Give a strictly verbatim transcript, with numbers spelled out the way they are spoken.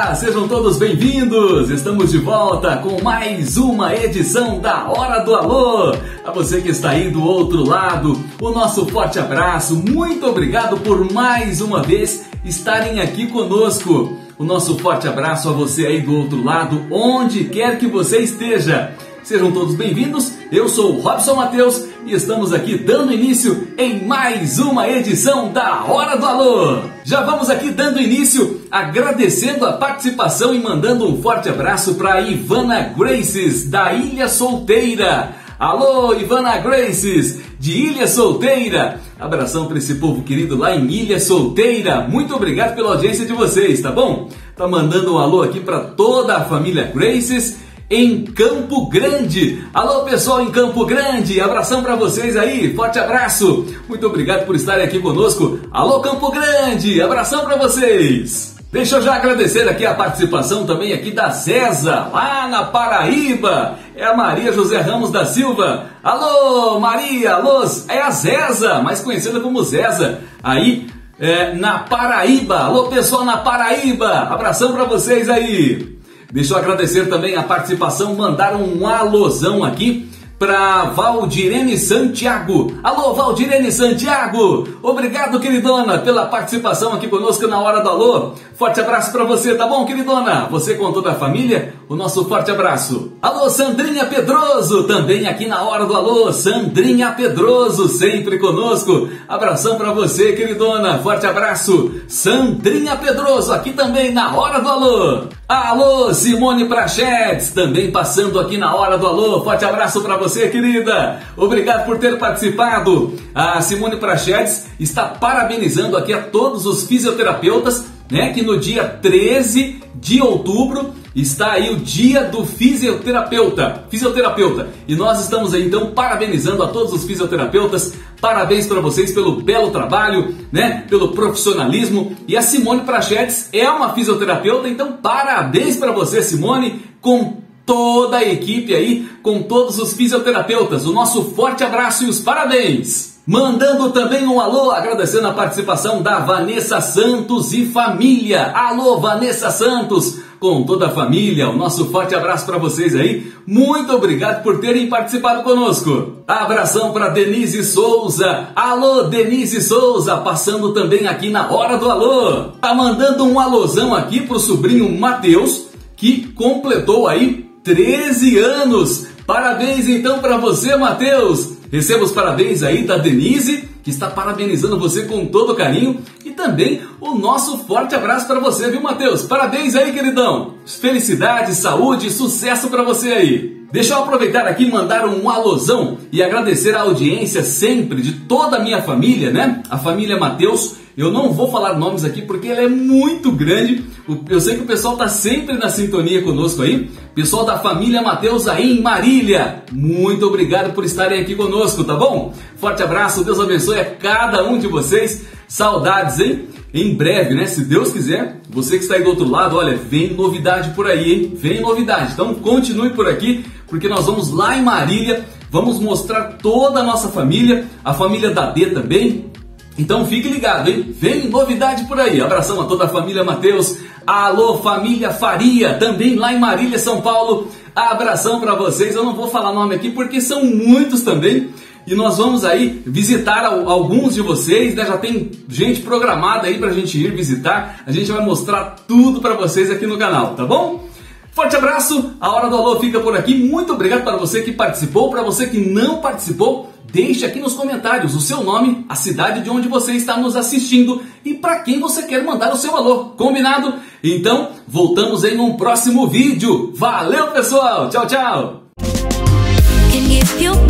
Olá, sejam todos bem-vindos! Estamos de volta com mais uma edição da Hora do Alô. A você que está aí do outro lado, o nosso forte abraço. Muito obrigado por mais uma vez estarem aqui conosco. O nosso forte abraço a você aí do outro lado, onde quer que você esteja. Sejam todos bem-vindos, eu sou o Robson Mateus e estamos aqui dando início em mais uma edição da Hora do Alô. Já vamos aqui dando início, agradecendo a participação e mandando um forte abraço para a Ivana Graces, da Ilha Solteira. Alô, Ivana Graces, de Ilha Solteira. Abração para esse povo querido lá em Ilha Solteira. Muito obrigado pela audiência de vocês, tá bom? Tá mandando um alô aqui para toda a família Graces em Campo Grande. Alô, pessoal em Campo Grande, abração para vocês aí, forte abraço. Muito obrigado por estarem aqui conosco. Alô, Campo Grande, abração para vocês. Deixa eu já agradecer aqui a participação também aqui da Zeza, lá na Paraíba. É a Maria José Ramos da Silva. Alô, Maria, alô, é a Zeza, mais conhecida como Zeza, aí é, na Paraíba. Alô, pessoal na Paraíba, abração para vocês aí. Deixa eu agradecer também a participação, mandaram um alôzão aqui para Valdirene Santiago. Alô, Valdirene Santiago! Obrigado, queridona, pela participação aqui conosco na Hora do Alô. Forte abraço para você, tá bom, queridona? Você com toda a família, o nosso forte abraço. Alô, Sandrinha Pedroso, também aqui na Hora do Alô. Sandrinha Pedroso, sempre conosco. Abração para você, queridona, forte abraço. Sandrinha Pedroso, aqui também na Hora do Alô. Alô, Simone Prachedes, também passando aqui na Hora do Alô. Forte abraço para você, querida. Obrigado por ter participado. A Simone Prachedes está parabenizando aqui a todos os fisioterapeutas, né, que no dia treze de outubro está aí o dia do fisioterapeuta, fisioterapeuta. E nós estamos aí então parabenizando a todos os fisioterapeutas. Parabéns para vocês pelo belo trabalho, né, pelo profissionalismo. E a Simone Prachedes é uma fisioterapeuta, então parabéns para você, Simone, com toda a equipe aí, com todos os fisioterapeutas. O nosso forte abraço e os parabéns. Mandando também um alô, agradecendo a participação da Vanessa Santos e família. Alô, Vanessa Santos, com toda a família, o nosso forte abraço para vocês aí. Muito obrigado por terem participado conosco. Abração para Denise Souza. Alô, Denise Souza, passando também aqui na Hora do Alô. Tá mandando um alôzão aqui pro sobrinho Mateus, que completou aí treze anos. Parabéns então para você, Mateus. Receba os parabéns aí da Denise, que está parabenizando você com todo carinho. E também o nosso forte abraço para você, viu, Mateus? Parabéns aí, queridão. Felicidade, saúde e sucesso para você aí. Deixa eu aproveitar aqui e mandar um alôzão e agradecer a audiência sempre de toda a minha família, né? A família Mateus. Eu não vou falar nomes aqui porque ela é muito grande. Eu sei que o pessoal está sempre na sintonia conosco aí. Pessoal da família Mateus aí em Marília, muito obrigado por estarem aqui conosco, tá bom? Forte abraço, Deus abençoe a cada um de vocês. Saudades, hein? Em breve, né? Se Deus quiser, você que está aí do outro lado, olha, vem novidade por aí, hein? Vem novidade. Então continue por aqui, porque nós vamos lá em Marília, vamos mostrar toda a nossa família, a família da D também. Então fique ligado, hein? Vem novidade por aí. Abração a toda a família Mateus. Alô, família Faria, também lá em Marília, São Paulo. Abração para vocês. Eu não vou falar nome aqui porque são muitos também. E nós vamos aí visitar alguns de vocês, né? Já tem gente programada aí pra gente ir visitar. A gente vai mostrar tudo para vocês aqui no canal, tá bom? Forte abraço, a Hora do Alô fica por aqui. Muito obrigado para você que participou, para você que não participou. Deixe aqui nos comentários o seu nome, a cidade de onde você está nos assistindo e para quem você quer mandar o seu alô. Combinado? Então, voltamos em um próximo vídeo. Valeu, pessoal! Tchau, tchau!